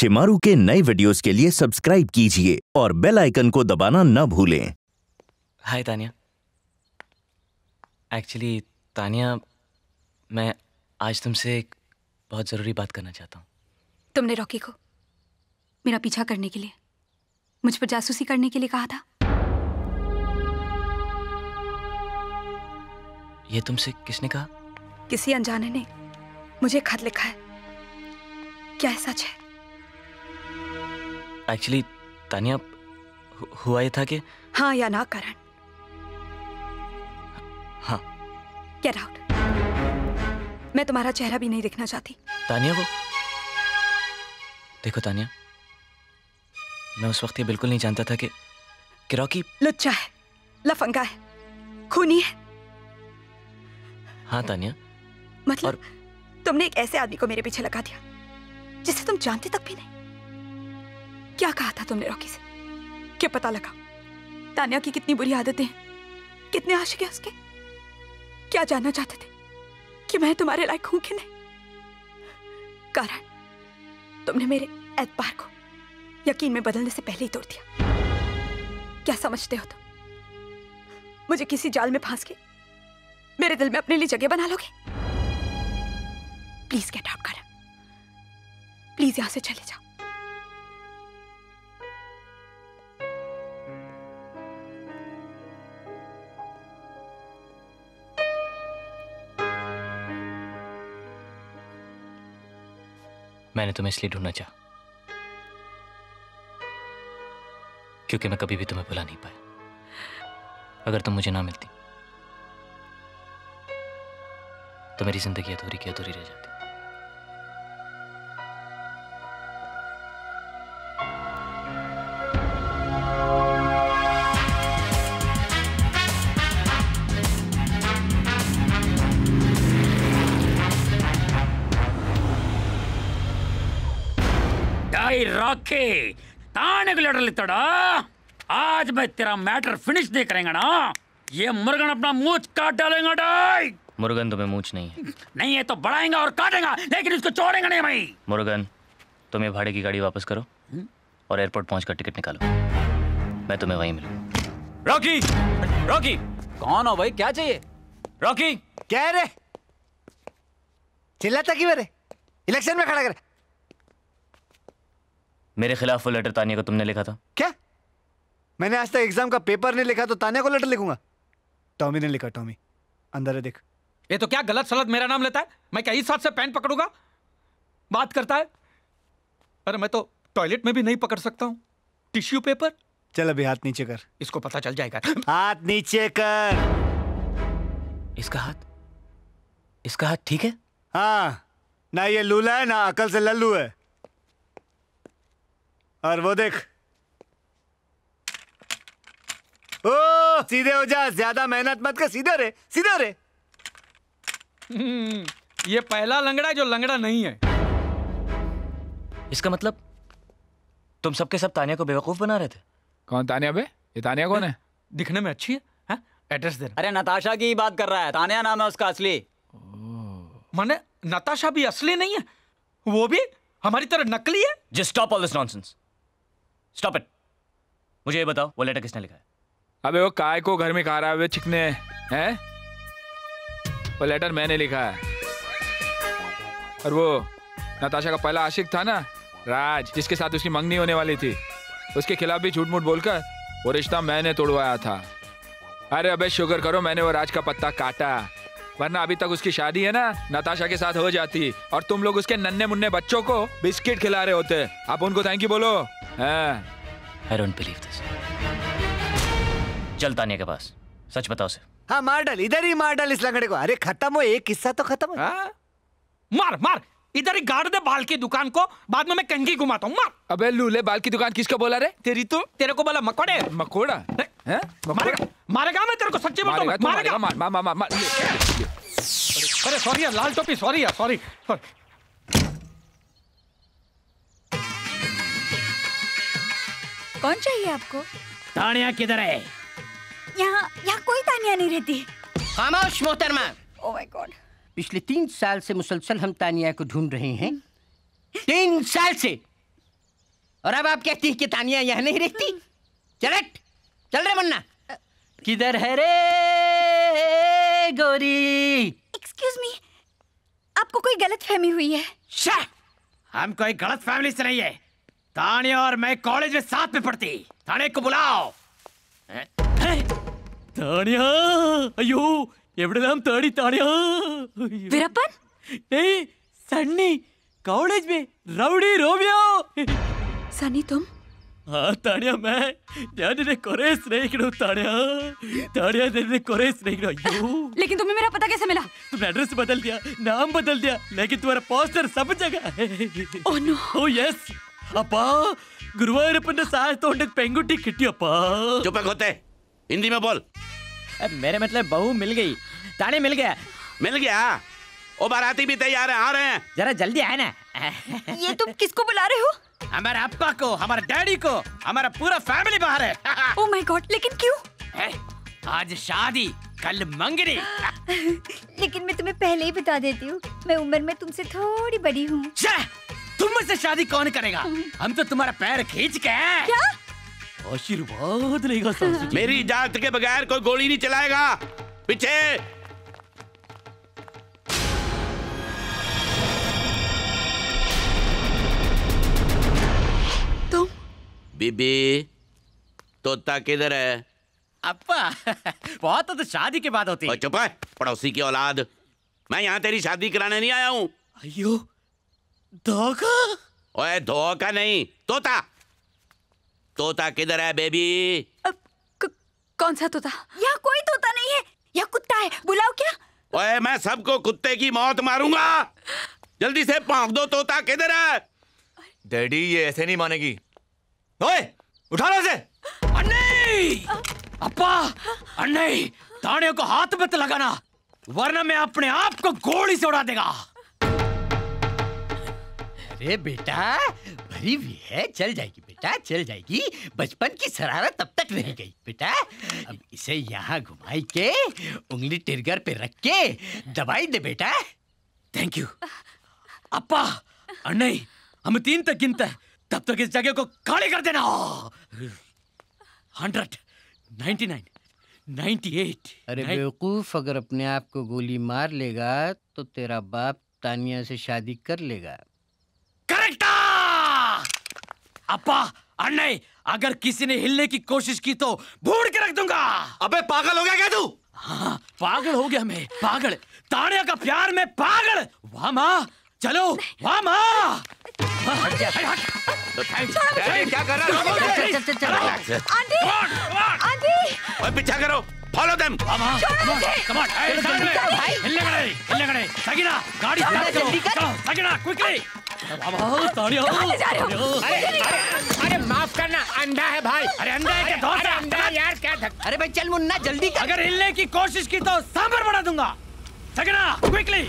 शिमारू के नए वीडियोस के लिए सब्सक्राइब कीजिए और बेल आइकन को दबाना न भूलें। हाय तानिया। एक्चुअली तानिया, मैं आज तुमसे एक बहुत ज़रूरी बात करना चाहता हूँ। तुमने रॉकी को मेरा पीछा करने के लिए, मुझ पर जासूसी करने के लिए कहा था। ये तुमसे किसने कहा? किसी अनजाने ने मुझे खत लिखा है। क्या है सच है? एक्चुअली तानिया, हुआ ये था कि हाँ या ना करण? हाँ। Get out. मैं तुम्हारा चेहरा भी नहीं देखना चाहती। तानिया, वो देखो तानिया, मैं उस वक्त ये बिल्कुल नहीं जानता था कि रॉकी लुच्चा है, लफंगा है, खूनी है। हाँ तानिया, मतलब तुमने एक ऐसे आदमी को मेरे पीछे लगा दिया जिसे तुम जानते तक भी नहीं। क्या कहा था तुमने रॉकी से? क्या पता लगा तानिया की कितनी बुरी आदतें हैं, कितने आशिक हैं उसके? क्या जानना चाहते थे कि मैं तुम्हारे लायक हूं कि नहीं? कारण तुमने मेरे एतबार को यकीन में बदलने से पहले ही तोड़ दिया। क्या समझते हो तुम? मुझे किसी जाल में फांस के मेरे दिल में अपने लिए जगह बना लोगे? Please get out Karan, please यहां से चले जाओ। मैंने तुम्हें इसलिए ढूंढना चाहा क्योंकि मैं कभी भी तुम्हें भुला नहीं पाया। अगर तुम मुझे ना मिलती तो मेरी जिंदगी अधूरी की अधूरी रह जाती। रॉकी ताने को लेटर लेता, आज मैं तेरा मैटर फिनिश दे करेंगे ना। ये मुर्गन अपना मूंछ काट डालेगा। डाई मुर्गन तुम्हें मूंछ नहीं है। नहीं है तो बढ़ाएगा और काटेगा, लेकिन इसको छोड़ेंगे नहीं भाई। मुर्गन, तुम ये भाड़े की गाड़ी वापस करो और एयरपोर्ट पहुंचकर टिकट निकालो। मैं तुम्हें वहीं मिलूंगा। रॉकी, रॉकी कौन हो भाई? क्या चाहिए? रॉकी क्या है रे? चिल्लाता क्यों रे? इलेक्शन में खड़ा कर। मेरे खिलाफ वो लेटर तानिया को तुमने लिखा था। क्या? मैंने आज तक एग्जाम का पेपर नहीं लिखा तो तानिया को लेटर लिखूंगा? टॉमी ने लिखा। टॉमी अंदर है, देख। ये तो क्या गलत सलत मेरा नाम लेता है? मैं क्या इस हाथ से पेन पकड़ूंगा? बात करता है। अरे मैं तो टॉयलेट में भी नहीं पकड़ सकता हूँ टिश्यू पेपर। चल अभी हाथ नीचे कर, इसको पता चल जाएगा। हाथ नीचे कर। इसका हाथ ठीक है? हाँ, ना ये लूला है ना अकल से लल्लू है। और वो देख। ओ सीधे हो जा, ज्यादा मेहनत मत कर, सीधा रे, सीधा रे। ये पहला लंगड़ा है जो लंगड़ा नहीं है। इसका मतलब तुम सबके सब तानिया को बेवकूफ बना रहे थे। कौन तानिया बे? ये तानिया कौन है? दिखने में अच्छी है, हाँ? एड्रेस दे। अरे नताशा की बात कर रहा है, तानिया नाम है उसका असली। माने नताशा भी असली नहीं है, वो भी हमारी तरह नकली है। Just stop all this nonsense, stop it. मुझे ये बताओ, वो लेटर किसने लिखा है? अबे वो काय को घर में खा रहा है चिकने हैं? वो लेटर मैंने लिखा है। और वो नताशा का पहला आशिक था ना, राज, जिसके साथ उसकी मंगनी होने वाली थी, उसके खिलाफ भी झूठ मूठ बोलकर वो रिश्ता मैंने तोड़वाया था। अरे अबे शुक्र करो मैंने वो राज का पत्ता काटा, वरना अभी तक उसकी शादी है ना नताशा के साथ हो जाती और तुम लोग उसके नन्हे मुन्ने बच्चों को बिस्किट खिला रहे होते। आप उनको थैंक यू बोलो। I don't believe this. चल तानिया के पास, सच बताओ उसे। हाँ मार डाल, इधर ही मार डाल इस लंगड़े को। अरे खत्म हो, एक किस्सा तो खत्म हो। मार मार, इधर ही गाड़ दे बाल की दुकान को, बाद में मैं कंघी घुमाता हूँ। मार। अबे लूले, बाल की दुकान किसको बोला रे? तेरी तो, तेरे को बोला मकोड़े। मकोड़ा? हैं? मारेगा मैं तेरे को, सच्ची बोलता हूँ। मारेगा। मार मार मार मार। अरे सॉरी यार, लाल टोपी, सॉरी यार, सॉरी। कौन चाहिए आपको? तानिया किधर है? यहाँ कोई तानिया नहीं रहती। खामोश मोहतरमा। Oh my God. पिछले 3 साल से मुसलसल हम तानिया को ढूंढ रहे हैं। 3 साल से। और अब आप कहती है कि तानिया यहाँ नहीं रहती? चल रे मुन्ना। किधर है रे गोरी? एक्सक्यूज मी, आपको कोई गलत फहमी हुई है? हम कोई गलत फैमिली से नहीं है। तानिया और मैं कॉलेज में साथ में पढ़ती। तानिया को बुलाओ। तानिया, अयो एवढे ताड़ी तानिया। वीरप्पन? नहीं, सन्नी कॉलेज में रउडी रोमियो। सनी तुम? हाँ तानिया, मैं निन्ने कोरे स्नेहितुडु तानिया। तानिया निन्ने कोरे स्नेहितुडु। अयो, लेकिन तुम्हें मेरा पता कैसे मिला? तुमने एड्रेस बदल दिया, नाम बदल दिया, लेकिन तुम्हारा पोस्टर सब जगह है। Oh no. ओह यस अप्पा, गुरुवायूरप्पन साथ तोंडक पेंगुटी किट्टी अप्पा। चुप होते, हिंदी में बोल। मेरे मतलब बहू मिल गई, ताने मिल गया। मिल गया? ओ बाराती भी तैयार है, आ रहे हैं। जरा जल्दी आए ना। ये तुम किसको बुला रहे हो? हमारे अप्पा को, हमारे डैडी को, हमारा पूरा फैमिली बाहर है। ओह माय गॉड, लेकिन क्यों? आज शादी, कल मंगनी। लेकिन मैं तुम्हें पहले ही बता देती हूँ, मैं उम्र में तुमसे थोड़ी बड़ी हूँ। तुम मुझसे शादी कौन करेगा? हम तो तुम्हारा पैर खींच के। क्या? आशीर्वाद लेगा सासू जी। मेरी इजाजत के बगैर कोई गोली नहीं चलाएगा। पीछे। तुम? बीबी, तोता किधर है? अप्पा, बहुत तो शादी के बाद होती है। चुप है, पड़ोसी की औलाद। मैं यहाँ तेरी शादी कराने नहीं आया हूँ। अयो, धोखा? ओए धोखा नहीं, तोता। तोता किधर है बेबी? कौन सा तोता? यहाँ कोई तोता नहीं है, यहाँ कुत्ता है। बुलाओ क्या? ओए मैं सबको कुत्ते की मौत मारूंगा। जल्दी से भौंक दो, तोता किधर है? डैडी ये ऐसे नहीं मानेगी। ओए उठा लो इसे। अन्नी! अप्पा, अन्नी, ताने को हाथ मत लगाना, वरना मैं अपने आप को गोली से उड़ा देगा। अरे बेटा, भरी हुई है, चल जाएगी बेटा, चल जाएगी। बचपन की शरारत तब तक रह गई बेटा। अब इसे यहाँ घुमाई के उंगली ट्रिगर पे रख के दबाई दे बेटा। Thank you. अप्पा, अन्नी, हम 3 तक गिनते हैं, तब तक इस जगह को खाली कर देना। 100, 99, 98। अरे बेवकूफ, अगर अपने आप को गोली मार लेगा तो तेरा बाप तानिया से शादी कर लेगा। करेक्ट। अप्पा, अन्नी, अगर किसी ने हिलने की कोशिश की तो भून के रख दूंगा। अबे पागल हो गया क्या तू? हाँ, पागल हो गया मैं, पागल। तानिया का प्यार में पागल। वाह माँ, चलो, वाह माँ। क्या कर रहा है? आंटी! ओए पीछा करो, फॉलो देम। सगीना, गाड़ी चलो, सगीना, क्विकली। अरे माफ करना, अंधा है भाई। अरे अंधा है क्या? दोस्त है अंधा यार, क्या अरे भाई चल मुन्ना, जल्दी कर। अगर हिलने की कोशिश की तो सांभर बना दूंगा। सगीना, क्विकली।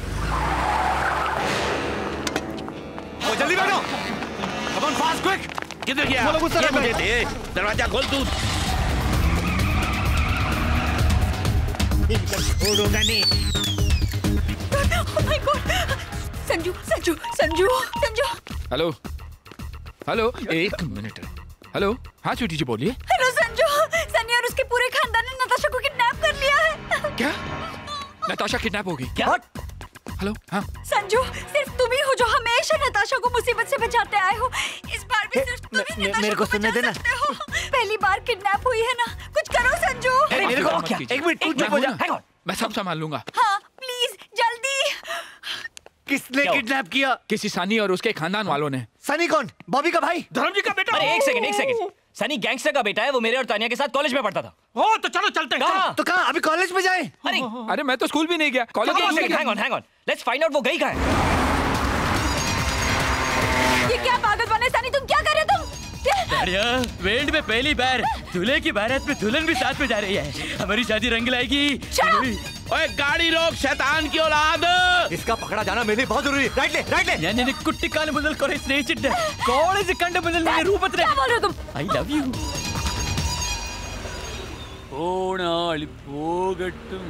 जल्दी बैठो। Come on fast, quick. किधर गया? ये मुझे दे, दरवाजा खोल तू। छोड़ूंगा नहीं। Oh my God! Sanju, Sanju, Sanju, Sanju. Hello, hello, एक मिनट। हेलो, हाँ स्वीटी जी बोलिए। हेलो संजू, सनी और उसके पूरे खानदान ने नताशा को किडनैप कर लिया है। क्या? नताशा किडनैप हो गई? क्या? हेलो, हाँ। संजू, सिर्फ तुम ही हो जो हमेशा नताशा को मुसीबत से बचाते आए हो। इस बार भी सिर्फ तुम ही नताशा मेरे को सुनने देना। पहली बार किडनैप हुई है ना, कुछ करो संजू। मेरे को क्या? एक मिनट, तू चुप हो जा। मैं सब संभाल लूंगा। हाँ, प्लीज जल्दी। किसने किडनैप किया? किसी सनी और उसके खानदान वालों ने। सनी कौन? बॉबी का भाई? धर्म जी का बेटा। अरे एक सेकंड। सनी गैंगस्टर का बेटा है, वो मेरे और तानिया के साथ कॉलेज में पढ़ता था। ओ तो चलो चलते हैं। तो कहाँ? अभी कॉलेज में जाए? अरे मैं तो स्कूल भी नहीं गया, college hang on, let's find out वो गई कहाँ है। ये क्या पागलपन है सनी, तुम क्या कर रहे हो तुम? वर्ल्ड में पहली बार दूल्हे की बारात में दुल्हन भी साथ में जा रही है। हमारी शादी रंग लाएगी। ओए गाड़ी रोक, शैतान की औलाद। इसका पकड़ा जाना मेरे लिए बहुत जरूरी है। राइट ले, राइट ले। यानी कुट्टी काल बदल करे स्नेहितुडे कॉलेज कंड बदल मेरे रूपत रे। क्या बोल रहे हो तुम? I love you. ओणाली पोगट्टुम।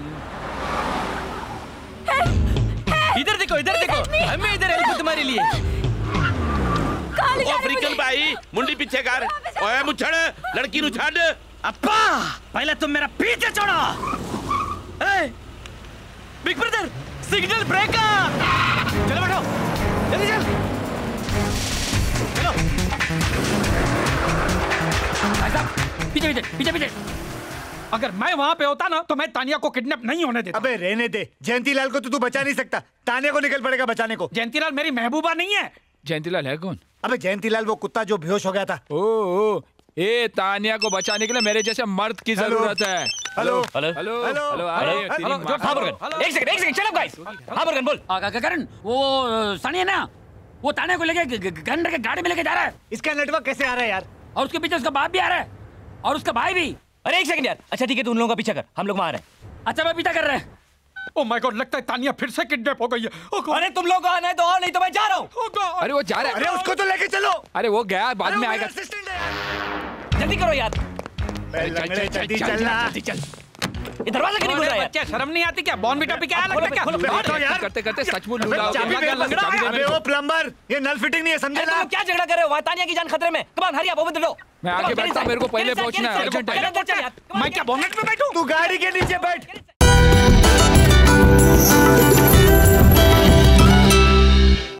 इधर देखो, हमें इधर हेल्प तुम्हारे लिए। कहाँ ले जा रहे अफ्रीकन भाई मुंडी पीछे कर ओए मुछड़ लड़की नु छड़ अप्पा पहले तुम मेरा पीछे छोड़ो। A big brother signal breaker. चलो बैठो जल्दी चल चलो। भाई साहब पीछे पीछे पीछे पीछे। अगर मैं वहां पे होता ना तो मैं तानिया को किडनैप नहीं होने देता। अबे रहने दे, जयंतीलाल को तो तू बचा नहीं सकता, तानिया को निकल पड़ेगा बचाने को। जयंतीलाल मेरी महबूबा नहीं है। जयंतीलाल है कौन? अबे जयंतीलाल वो कुत्ता जो बेहोश हो गया था। ओ ए तानिया को बचाने के लिए मेरे जैसे मर्द की जरूरत है। हेलो हेलो हेलो हेलो हाँ मुर्गन, एक सेकंड चल गाइस। हाँ मुर्गन बोल। करण वो सनी है ना, वो ताने को लेके गन के गाड़ी में लेके जा रहा है। इसका नेटवर्क कैसे आ रहा है यार? और उसके पीछे उसका बाप भी आ रहा है और उसका भाई भी। अरे एक सेकंड यार, अच्छा ठीक है तू उन लोगों का पीछा कर, हम लोग वहां आ रहे हैं। अच्छा मैं पीछा कर रहे हैं। ओह माय गॉड, लगता है तानिया फिर से किडनैप हो गई है। अरे तुम लोग आना है तो आओ, नहीं तो मैं जा रहा हूँ। अरे वो जा रहा है। अरे उसको तो लेके चलो। अरे वो गया, बाद में आएगा। जल्दी करो यार। जल्दी चलना। ये दरवाजा क्यों नहीं खुल रहा है? बच्चे शर्म नहीं आती क्या? बॉर्नविटा पी के आया लगता है क्या? यार करते करते सचमुच लूटा। अबे वो प्लम्बर, ये नल फिटिंग नहीं है, समझे ना? तुम क्या झगड़ा कर रहे हो? वहाँ तानिया की जान खतरे में। Come on hurry up, open the door. मैं आगे बैठता हूं, मेरे को पहले पहुंचना है, अर्जेंट है। मैं क्या बॉर्नेट में बैठूं? तू गाड़ी के नीचे बैठ।